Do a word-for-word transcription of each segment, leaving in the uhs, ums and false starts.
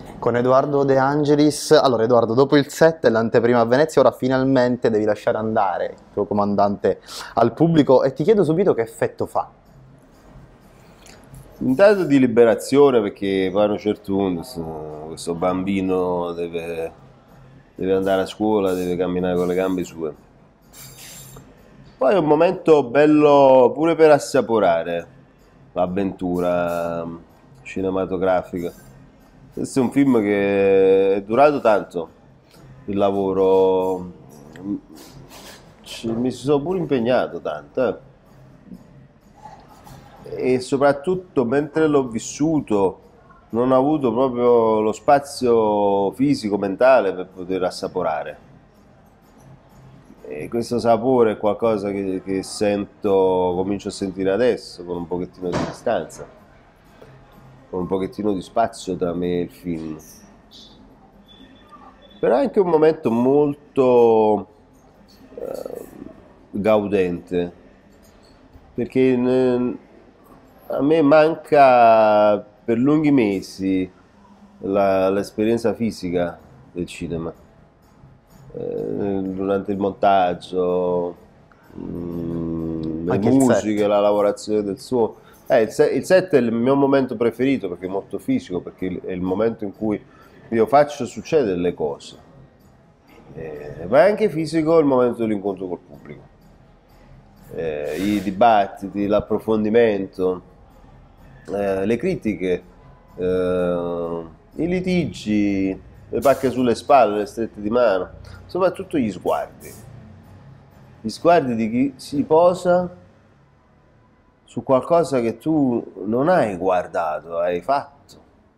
Con Edoardo De Angelis, allora Edoardo, dopo il set e l'anteprima a Venezia, ora finalmente devi lasciare andare il tuo comandante al pubblico e ti chiedo subito che effetto fa. Intanto di liberazione perché poi a un certo punto questo, questo bambino deve, deve andare a scuola, deve camminare con le gambe sue. Poi è un momento bello pure per assaporare l'avventura mm, cinematografica. Questo è un film che è durato tanto, il lavoro. Mm, ci- mi sono pure impegnato tanto, eh. E soprattutto mentre l'ho vissuto non ho avuto proprio lo spazio fisico, mentale per poter assaporare. E questo sapore è qualcosa che, che sento, comincio a sentire adesso, con un pochettino di distanza, con un pochettino di spazio tra me e il film. Però è anche un momento molto eh, gaudente, perché n- a me manca per lunghi mesi la- l'esperienza fisica del cinema. Eh, durante il montaggio, mm, le Anche il musiche, set. la lavorazione del suono. Eh, il, se- il set è il mio momento preferito perché è molto fisico, perché è il momento in cui io faccio succedere le cose. Eh, ma è anche fisico il momento dell'incontro col pubblico. Eh, i dibattiti, l'approfondimento, eh, le critiche, eh, i litigi, le pacche sulle spalle, le strette di mano, soprattutto gli sguardi. Gli sguardi di chi si posa su qualcosa che tu non hai guardato, hai fatto.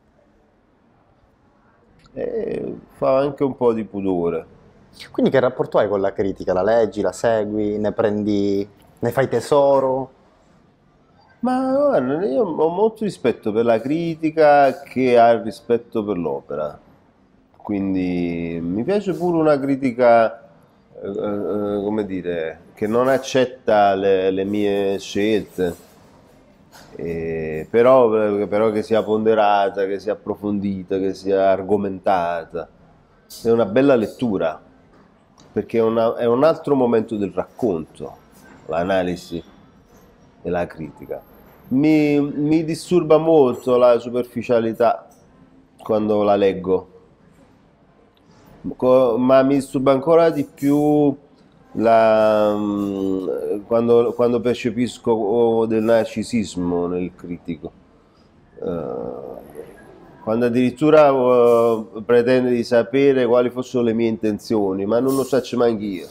E fa anche un po' di pudore. Quindi che rapporto hai con la critica? La leggi, la segui, ne prendi, ne fai tesoro? Ma guarda, io ho molto rispetto per la critica che ha il rispetto per l'opera. Quindi mi piace pure una critica, eh, eh, come dire, che non accetta le, le mie scelte, eh, però, eh, però che sia ponderata, che sia approfondita, che sia argomentata. È una bella lettura, perché è, una- è un altro momento del racconto, l'analisi e la critica. Mi, mi disturba molto la superficialità quando la leggo. Co- ma mi disturba ancora di più la, mm, quando, quando percepisco oh, del narcisismo nel critico. Eh, quando addirittura eh, pretende di sapere quali fossero le mie intenzioni, ma non lo faccio manco io.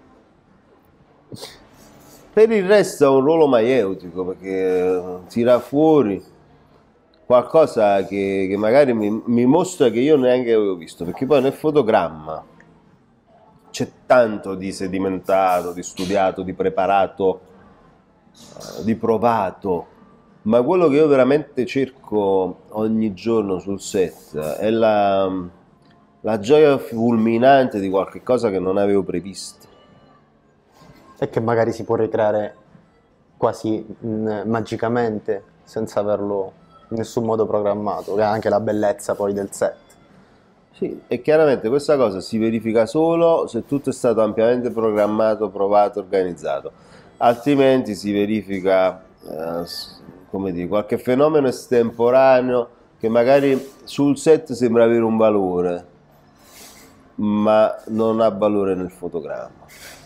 Per il resto è un ruolo maieutico perché eh, tira fuori qualcosa che, che magari mi, mi mostra che io neanche avevo visto, perché poi nel fotogramma c'è tanto di sedimentato, di studiato, di preparato, eh, di provato, ma quello che io veramente cerco ogni giorno sul set è la, la gioia fulminante di qualche cosa che non avevo previsto. E che magari si può ricreare quasi mm, magicamente, senza averlo in nessun modo programmato, che è anche la bellezza poi del set. Sì, e chiaramente questa cosa si verifica solo se tutto è stato ampiamente programmato, provato, organizzato. Altrimenti si verifica, eh, s- come dire, qualche fenomeno estemporaneo che magari sul set sembra avere un valore, ma non ha valore nel fotogramma.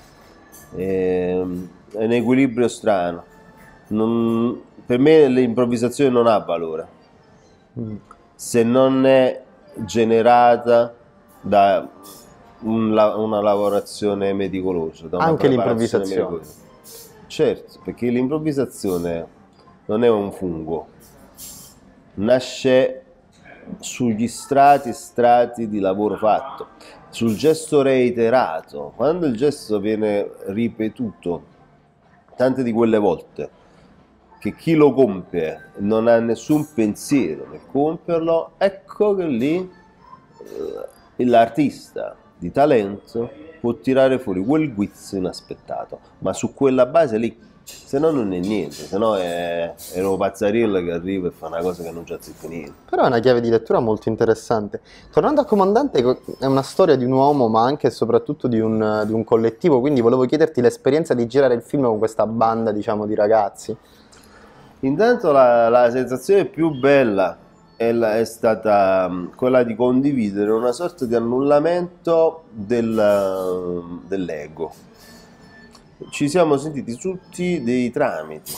Ehm, È un equilibrio strano. Non- per me l'improvvisazione non ha valore Mm. se non è generata da un la- una lavorazione meticolosa, da una Anche preparazione l'improvvisazione. meticolosa. Certo, perché l'improvvisazione non è un fungo, nasce sugli strati e strati di lavoro fatto, sul gesto reiterato. Quando il gesto viene ripetuto tante di quelle volte, che chi lo compie non ha nessun pensiero nel compierlo, ecco che lì eh, l'artista di talento può tirare fuori quel guizzo inaspettato, ma su quella base lì. se no non è niente, se no è, è uno pazzariello che arriva e fa una cosa che non c'ha zitto niente. Però è una chiave di lettura molto interessante. Tornando a Comandante, co- è una storia di un uomo, ma anche e soprattutto di un, di un collettivo, quindi volevo chiederti l'esperienza di girare il film con questa banda, diciamo, di ragazzi. Intanto la, la sensazione più bella è, la- è stata mh, quella di condividere una sorta di annullamento del, dell'ego. Ci siamo sentiti tutti dei tramiti.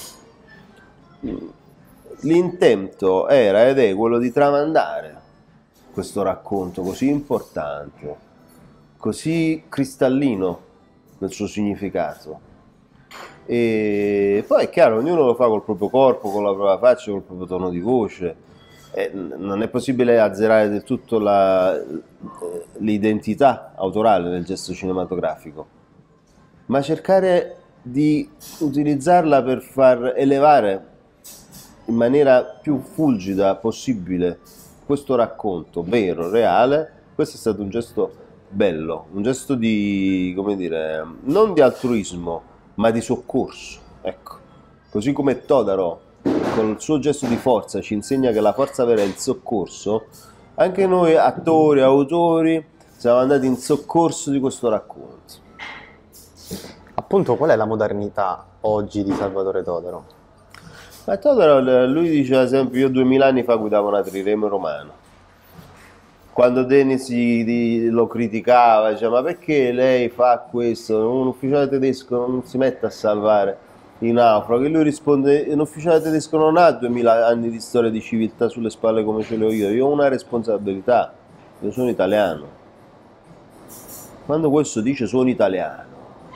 L'intento era ed è quello di tramandare questo racconto così importante, così cristallino nel suo significato. E poi è chiaro, ognuno lo fa col proprio corpo, con la propria faccia, col proprio tono di voce. E non è possibile azzerare del tutto la- l'identità autorale del gesto cinematografico, ma cercare di utilizzarla per far elevare in maniera più fulgida possibile questo racconto vero, reale. Questo è stato un gesto bello, un gesto di, come dire, non di altruismo, ma di soccorso, ecco. Così come Todaro, con il suo gesto di forza, ci insegna che la forza vera è il soccorso, anche noi attori, autori, siamo andati in soccorso di questo racconto. Appunto, qual è la modernità oggi di Salvatore Todaro? Ma Todaro, lui diceva sempre, io duemila anni fa guidavo una trireme romana. Quando Denis di- lo criticava, diceva, ma perché lei fa questo? Un ufficiale tedesco non si mette a salvare i naufraghi. E lui risponde, un ufficiale tedesco non ha duemila anni di storia di civiltà sulle spalle come ce l'ho io, io ho una responsabilità, io sono italiano. Quando questo dice sono italiano,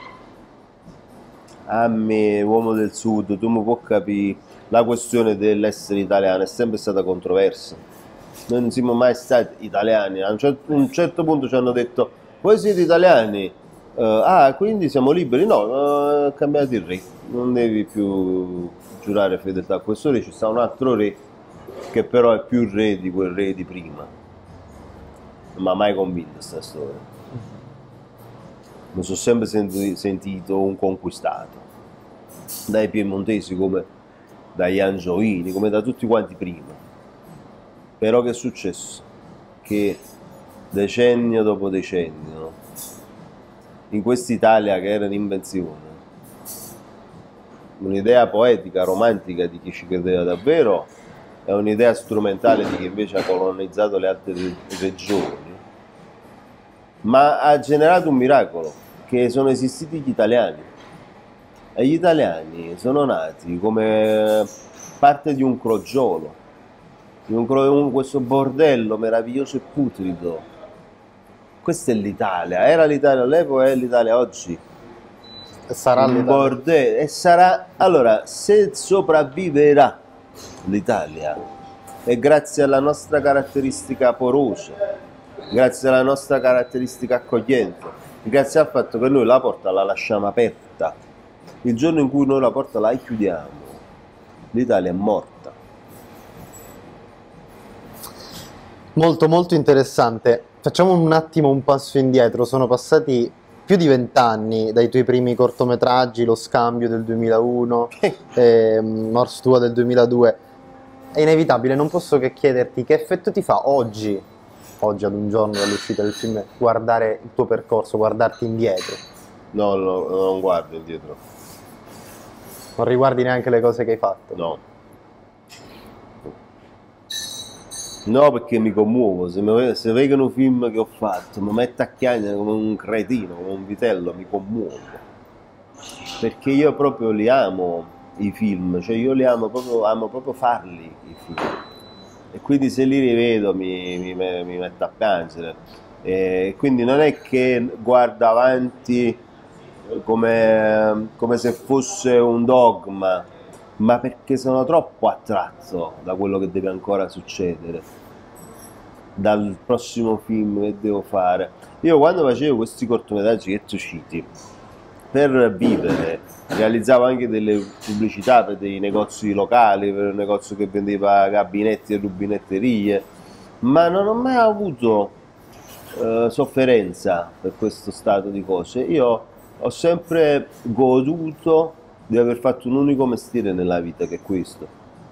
a me, uomo del sud, tu mi puoi capire, la questione dell'essere italiano è sempre stata controversa. Noi non siamo mai stati italiani. A un certo, un certo punto ci hanno detto, voi siete italiani? Eh, ah, quindi siamo liberi? No, eh, cambiate il re. Non devi più giurare fedeltà a questo re, ci sta un altro re che però è più re di quel re di prima. Non mi ha mai convinto questa storia. Mi sono sempre senti- sentito un conquistato, dai piemontesi come dagli angioini, come da tutti quanti prima. Però che è successo? Che decennio dopo decennio, in quest'Italia che era un'invenzione, un'idea poetica, romantica di chi ci credeva davvero, è un'idea strumentale di chi invece ha colonizzato le altre re- regioni, ma ha generato un miracolo, che sono esistiti gli italiani. E gli italiani sono nati come parte di un crogiolo, di un cro- un- questo bordello meraviglioso e putrido. Questa è l'Italia, era l'Italia all'epoca e è l'Italia oggi. Sarà Un l'Italia. bordello, e sarà, allora, se sopravviverà l'Italia, è grazie alla nostra caratteristica porosa, grazie alla nostra caratteristica accogliente, grazie al fatto che noi la porta la lasciamo aperta. Il giorno in cui noi la porta la chiudiamo, l'Italia è morta. Molto molto interessante. Facciamo un attimo un passo indietro. Sono passati più di vent'anni dai tuoi primi cortometraggi, Lo Scambio del duemilauno, e Mors Tua del duemiladue. È inevitabile, non posso che chiederti che effetto ti fa oggi, oggi ad un giorno dall'uscita del film, guardare il tuo percorso, guardarti indietro. No, no, non guardo indietro. Non riguardi neanche le cose che hai fatto. No. No, perché mi commuovo, se, mi- se vedono film che ho fatto, mi metto a piangere come un cretino, come un vitello, mi commuovo. Perché io proprio li amo i film, cioè io li amo proprio, amo proprio farli i film. E quindi se li rivedo mi, mi, me- mi metto a piangere. E quindi non è che guardo avanti come, come se fosse un dogma, ma perché sono troppo attratto da quello che deve ancora succedere, dal prossimo film che devo fare. Io quando facevo questi cortometraggi che tu citi, per vivere, realizzavo anche delle pubblicità per dei negozi locali, per un negozio che vendeva gabinetti e rubinetterie, ma non ho mai avuto eh, sofferenza per questo stato di cose. Io ho sempre goduto di aver fatto un unico mestiere nella vita, che è questo.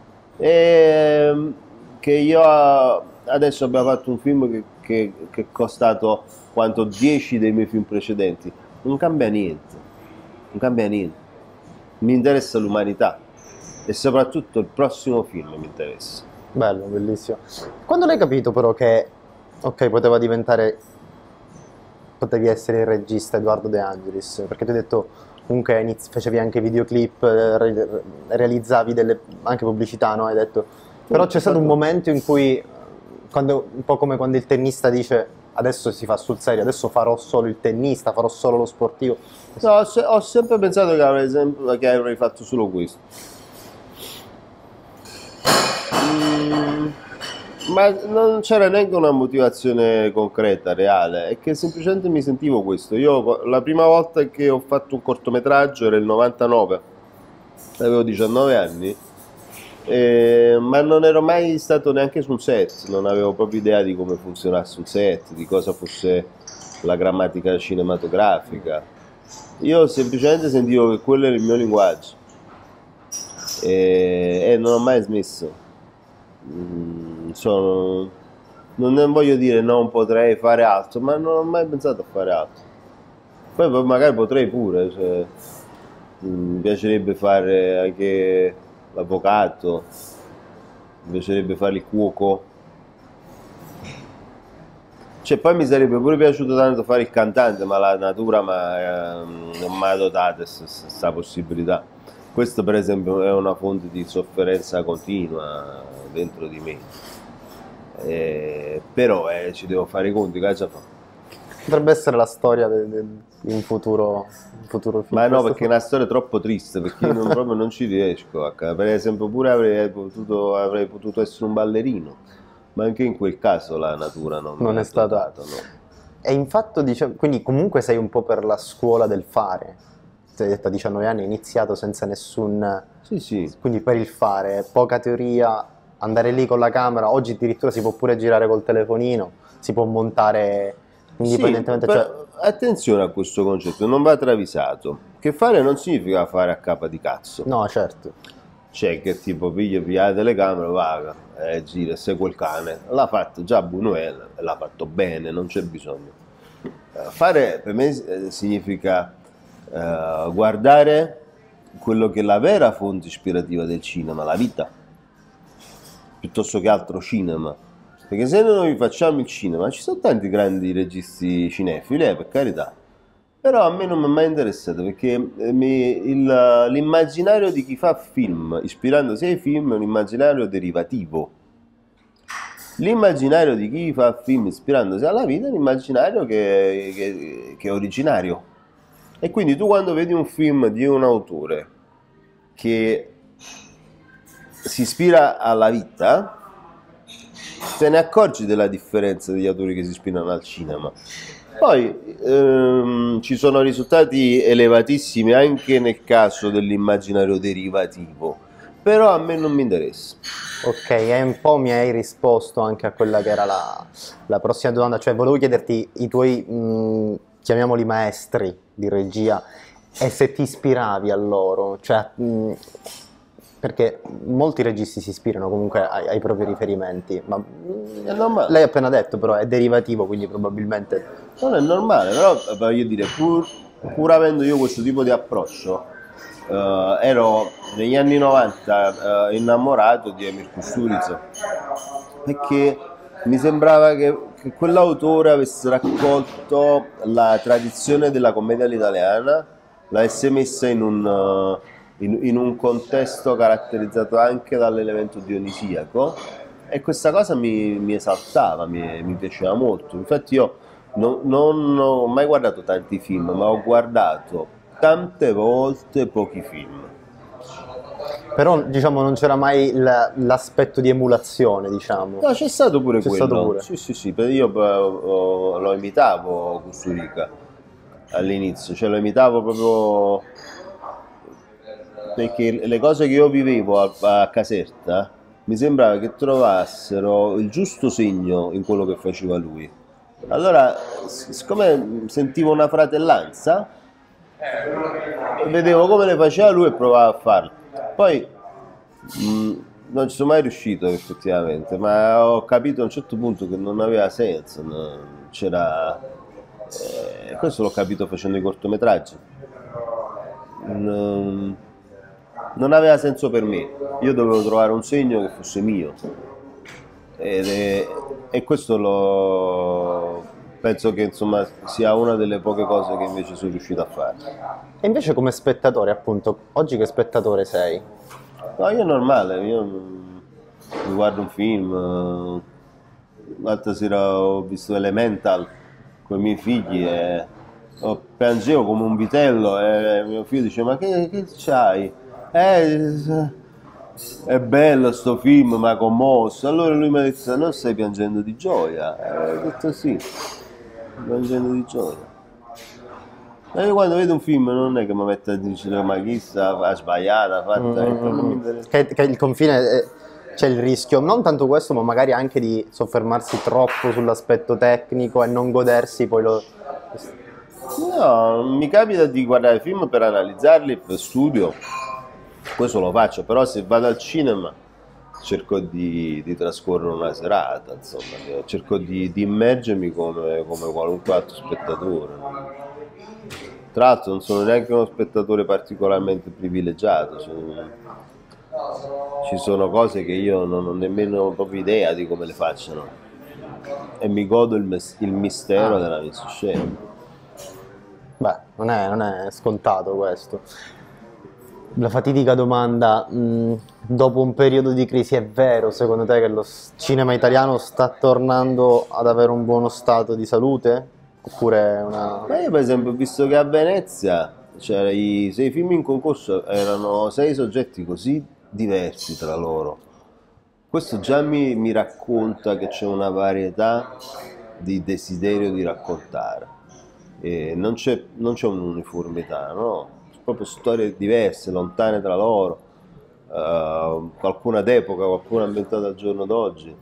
E che io adesso abbiamo fatto un film che, che, che è costato quanto dieci dei miei film precedenti, non cambia niente, non cambia niente. Mi interessa l'umanità e soprattutto il prossimo film mi interessa. Bello, bellissimo. Quando l'hai capito però che, ok, poteva diventare, potevi essere il regista Edoardo De Angelis, perché ti ho detto, comunque inizi, facevi anche videoclip, eh, re- realizzavi delle, anche pubblicità, no? Hai detto, però c'è stato un momento in cui, quando, un po' come quando il tennista dice, adesso si fa sul serio, adesso farò solo il tennista, farò solo lo sportivo. No, ho, se- ho sempre pensato che avrei, sem- che avrei fatto solo questo. Mm, ma non c'era neanche una motivazione concreta, reale, è che semplicemente mi sentivo questo. Io la prima volta che ho fatto un cortometraggio era il novantanove, avevo diciannove anni, eh, ma non ero mai stato neanche su un set, non avevo proprio idea di come funzionasse un set, di cosa fosse la grammatica cinematografica. Io semplicemente sentivo che quello era il mio linguaggio e, e non ho mai smesso. Mm, sono, non voglio dire non potrei fare altro, ma non ho mai pensato a fare altro. Poi poi magari potrei pure, cioè, mm, mi piacerebbe fare anche l'avvocato, mi piacerebbe fare il cuoco. Cioè, poi mi sarebbe pure piaciuto tanto fare il cantante, ma la natura m'ha, eh, non mi ha dotato questa possibilità. Questo per esempio è una fonte di sofferenza continua dentro di me. Eh, però eh, ci devo fare i conti, che già fa. Potrebbe essere la storia de- de- di un futuro, un futuro film. Ma no, Questo perché è una storia troppo triste, perché io non, proprio non ci riesco. A ca- Per esempio, pure avrei potuto, avrei potuto essere un ballerino, ma anche in quel caso la natura non, non mi è ha stata. dotato, no. E infatti, diciamo, quindi comunque sei un po' per la scuola del fare. Ti hai detto a diciannove anni, hai iniziato senza nessun. Sì, sì. Quindi per il fare, poca teoria, andare lì con la camera. Oggi addirittura si può pure girare col telefonino, si può montare indipendentemente. Sì, Cioè, per- attenzione a questo concetto, non va travisato. Che fare non significa fare a capa di cazzo. no, certo. C'è che tipo piglia, piglia la telecamera, va, eh, gira, segue il cane. L'ha fatto già Buñuel, l'ha fatto bene, non c'è bisogno. Eh, Fare per me eh, significa eh, guardare quello che è la vera fonte ispirativa del cinema, la vita, piuttosto che altro cinema. Perché se noi facciamo il cinema, ci sono tanti grandi registi cinefili, eh, per carità, però a me non mi è mai interessato perché eh, mi- il- l'immaginario di chi fa film, ispirandosi ai film, è un immaginario derivativo. L'immaginario di chi fa film ispirandosi alla vita è un immaginario che, che- che è originario. E quindi tu quando vedi un film di un autore che si ispira alla vita, te ne accorgi della differenza degli autori che si ispirano al cinema. Poi ehm, ci sono risultati elevatissimi anche nel caso dell'immaginario derivativo, però a me non mi interessa. Ok, e un po' mi hai risposto anche a quella che era la, la prossima domanda, cioè volevo chiederti i tuoi, mh, chiamiamoli maestri di regia, e se ti ispiravi a loro, cioè, mh, perché molti registi si ispirano comunque ai, ai propri riferimenti, ma È normale. lei ha appena detto però è derivativo, quindi probabilmente. Non è normale, però voglio dire, pur, pur avendo io questo tipo di approccio, eh, ero negli anni novanta eh, innamorato di Emir Kusturica, perché mi sembrava che, che quell'autore avesse raccolto la tradizione della commedia all'italiana, l'avesse messa in un, eh, in, in un contesto caratterizzato anche dall'elemento dionisiaco, e questa cosa mi, mi esaltava, mi, mi piaceva molto. Infatti io non, non ho mai guardato tanti film, ma ho guardato tante volte pochi film. Però diciamo non c'era mai il- l'aspetto di emulazione, diciamo. No, c'è stato pure C'è quello. stato pure. Sì, sì, sì, perché io eh, oh, lo imitavo Kusturica all'inizio, cioè lo imitavo proprio perché le cose che io vivevo a, a Caserta mi sembrava che trovassero il giusto segno in quello che faceva lui. Allora, s- siccome sentivo una fratellanza, vedevo come le faceva lui e provavo a farlo. Poi mh, non ci sono mai riuscito effettivamente, ma ho capito a un certo punto che non aveva senso, non c'era... Eh, questo l'ho capito facendo i cortometraggi. Non, non aveva senso per me, io dovevo trovare un segno che fosse mio. Ed è, e questo lo, penso che insomma sia una delle poche cose che invece sono riuscito a fare. E invece come spettatore, appunto, oggi che spettatore sei? No, io è normale, io mi guardo un film, l'altra sera ho visto Elemental con i miei figli e oh, piangevo come un vitello e mio figlio dice ma che, che c'hai? Eh, è bello sto film, mi ha commosso. Allora lui mi ha detto non stai piangendo di gioia? E ho detto sì, sto piangendo di gioia. E io quando vedo un film non è che mi metto a dire ma chi sta, ha sbagliato, ha fatto, Mm, non mi mm, interessa. che, che il confine è- c'è il rischio, non tanto questo, ma magari anche di soffermarsi troppo sull'aspetto tecnico e non godersi poi lo... No, mi capita di guardare film per analizzarli, per studio, questo lo faccio, però se vado al cinema cerco di, di trascorrere una serata, insomma, cerco di, di immergermi come, come qualunque altro spettatore. Tra l'altro non sono neanche uno spettatore particolarmente privilegiato, sono- ci sono cose che io non ho nemmeno proprio idea di come le facciano e mi godo il, mes- il mistero Ah. della messa in scena. Beh, non è, non è scontato questo. La fatidica domanda, mh, dopo un periodo di crisi, è vero secondo te che lo s- cinema italiano sta tornando ad avere un buono stato di salute? Oppure è una... Ma io per esempio ho visto che a Venezia c'era i sei film in concorso, erano sei soggetti così diversi tra loro. Questo già mi, mi racconta che c'è una varietà di desiderio di raccontare. E non c'è non c'è un'uniformità, no? Sono proprio storie diverse, lontane tra loro, eh, qualcuna d'epoca, qualcuna ambientata al giorno d'oggi.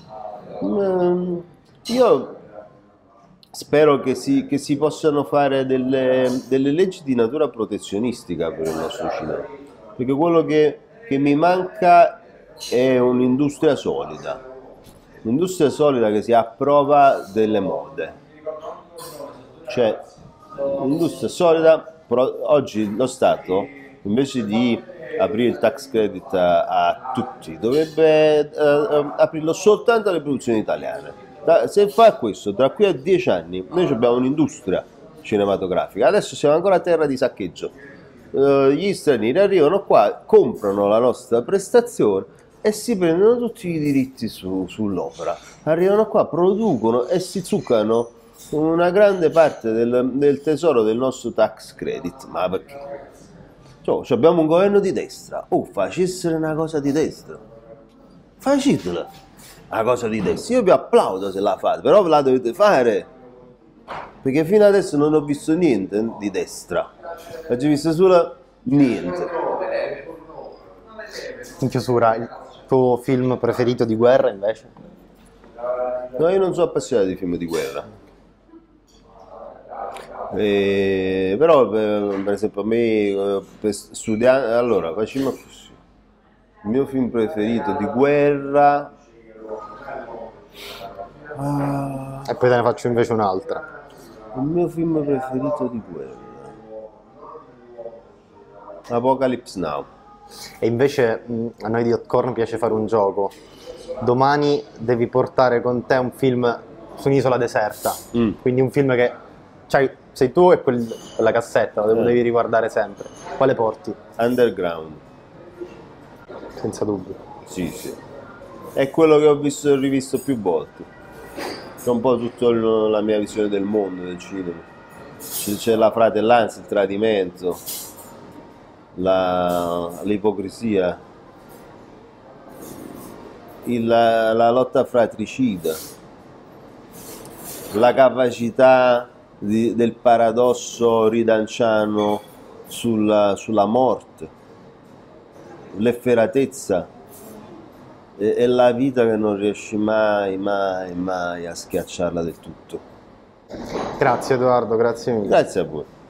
Mm, io spero che si, che si possano fare delle, delle leggi di natura protezionistica per il nostro cinema, perché quello che, che mi manca è un'industria solida, un'industria solida che si approva delle mode, cioè un'industria solida. Però oggi lo Stato invece di aprire il tax credit a, a tutti dovrebbe eh, eh, aprirlo soltanto alle produzioni italiane. Da- se fa questo, tra qui a dieci anni noi abbiamo un'industria cinematografica, adesso siamo ancora a terra di saccheggio. Eh, gli stranieri arrivano qua, comprano la nostra prestazione e si prendono tutti i diritti su- sull'opera. Arrivano qua, producono e si zuccano una grande parte del, del tesoro del nostro tax credit. Ma perché? Cioè, cioè, abbiamo un governo di destra. Oh, facessero una cosa di destra. Facetela una cosa di destra. Io vi applaudo se la fate, però ve la dovete fare. Perché fino adesso non ho visto niente di destra. Ho visto solo niente. In chiusura, il tuo film preferito di guerra invece? No, io non sono appassionato di film di guerra. Eh, però per, per esempio a me eh, per studiare, allora facciamo così. Il mio film preferito di guerra, ah, E poi te ne faccio invece un'altra. il mio film preferito di guerra, Apocalypse Now. E invece mh, a noi di Hotcorn piace fare un gioco. Domani devi portare con te un film su un'isola deserta, Mm. quindi un film che c'hai- sei tu e quel- quella cassetta, lo Eh. devi riguardare sempre. Quale porti? Underground. Senza dubbio. Sì, sì. È quello che ho visto e rivisto più volte. È un po' tutta la mia visione del mondo, del cinema. C- C'è la fratellanza, il tradimento, la- l'ipocrisia, il- la, la lotta fratricida, la capacità di- del paradosso ridanciano sulla, sulla morte, l'efferatezza e, e la vita che non riesci mai, mai, mai a schiacciarla del tutto. Grazie Edoardo, grazie mille. Grazie a voi.